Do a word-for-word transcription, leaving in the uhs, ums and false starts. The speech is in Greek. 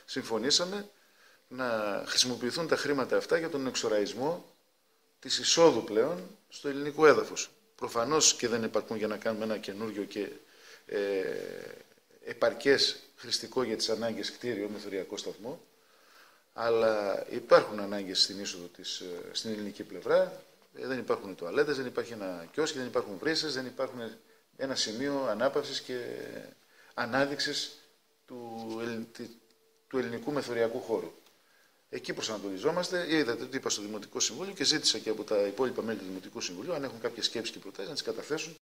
συμφωνήσαμε να χρησιμοποιηθούν τα χρήματα αυτά για τον εξοραϊσμό της εισόδου πλέον στο ελληνικό έδαφος. Προφανώς και δεν υπάρχουν για να κάνουμε ένα καινούριο και ε, επαρκές χρηστικό για τις ανάγκες κτίριο μεθοριακό σταθμό, αλλά υπάρχουν ανάγκες στην είσοδο της, στην ελληνική πλευρά. Ε, δεν υπάρχουν τουαλέτες, δεν υπάρχει ένα κιόσκι, δεν υπάρχουν βρύσες, δεν υπάρχουν ένα σημείο ανάπαυσης και ανάδειξης του, του ελληνικού μεθοριακού χώρου. Εκεί προσανατολιζόμαστε. Είδατε τι είπα στο Δημοτικό Συμβούλιο και ζήτησα και από τα υπόλοιπα μέλη του Δημοτικού Συμβουλίου, αν έχουν κάποιες σκέψεις και προτάσεις, να τις καταθέσουν